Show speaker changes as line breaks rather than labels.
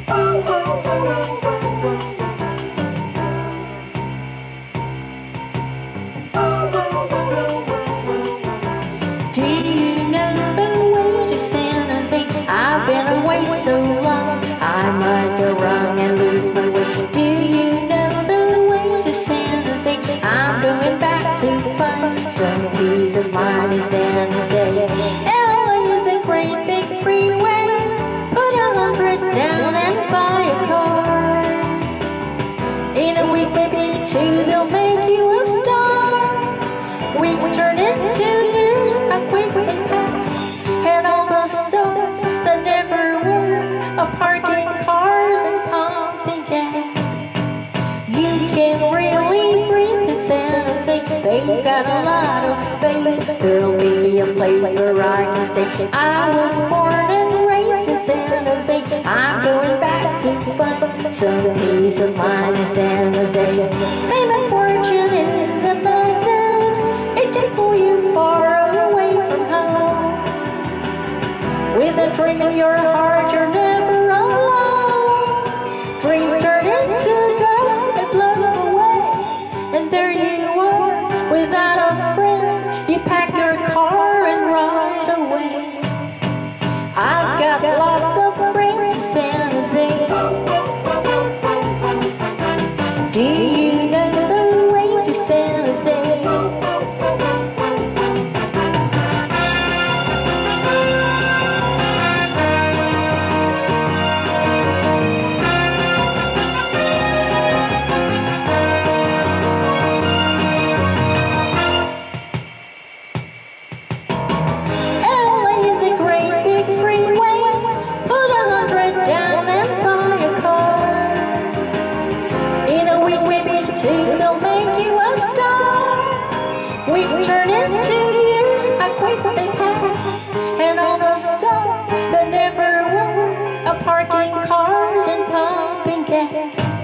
Do you know the way to San Jose? I've been away so long, I might go wrong and lose my way. Do you know the way to San Jose? I'm going back to find some peace of mind in San Jose. LA is a great big freeway. Put 100 down and buy a car. In a week, maybe two, they'll make you a star. Weeks turn into years, how quick they pass. And all the stores that never were are parking cars and pumping gas. You can really breathe in San Jose. They've got a lot of space. There'll be a place where I can stay. I was born and raised in San Jose. I'm going back to find some peace of mind in San Jose. Fame and fortune is a magnet. It can pull you far away from home. With a dream in your heart, you're never alone. Dreams turn into dust and blow away. And there you are, without a friend. You pack your car and ride away. I've got lots of friends in San Jose. Do you know the way to San Jose? They'll make you a star. Weeks turn into years, how quick they pass. And all those stars that never were are parking cars and pumping gas.